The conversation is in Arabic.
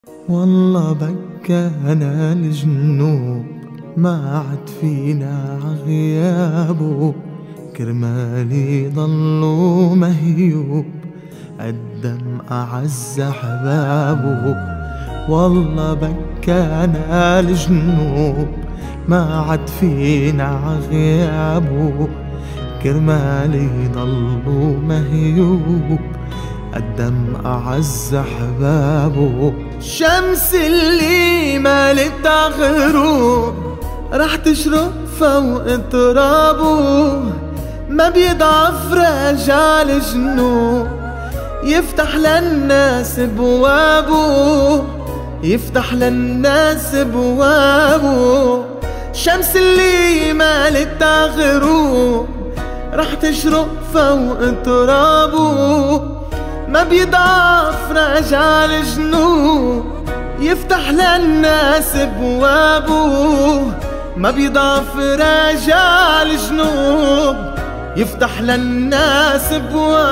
والله بكانا الجنوب ما عد فينا غيابه، كرمالي ضلوا مهيوب قدم أعز أحبابه. والله بكانا الجنوب ما عد فينا غيابه، كرمالي ضلوا مهيوب قدم أعز أحبابه. شمس اللي مالت غروب رح تشرق فوق ترابه، ما بيضعف رجال جنوب يفتح للناس بوابه، يفتح للناس بوابه. شمس اللي مالت غروب رح تشرق فوق ترابه، ما بيضعف رجال جنوب يفتح للناس بوابه، ما بيضعف رجال جنوب يفتح للناس بوابه.